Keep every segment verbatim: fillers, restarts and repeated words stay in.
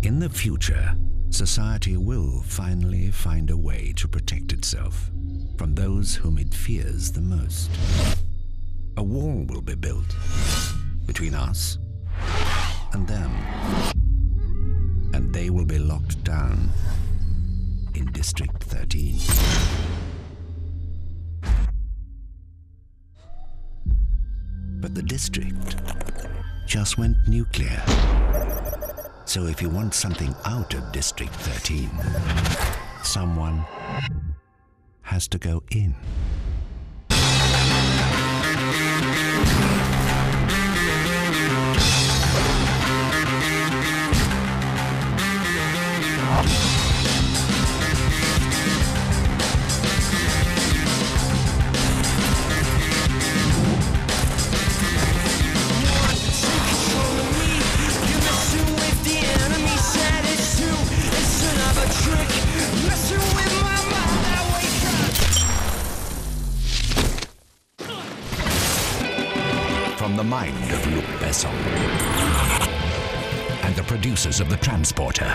In the future, society will finally find a way to protect itself from those whom it fears the most. A wall will be built between us and them, and they will be locked down in District thirteen. But the district just went nuclear. So if you want something out of District thirteen, someone has to go in. From the mind of Luc Besson and the producers of The Transporter.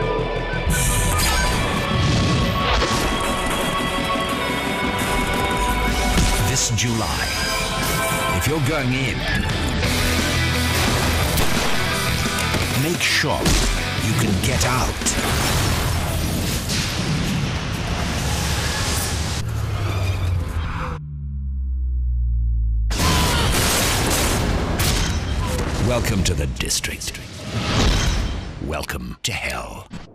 This July, if you're going in, make sure you can get out. Welcome to the district. Welcome to hell.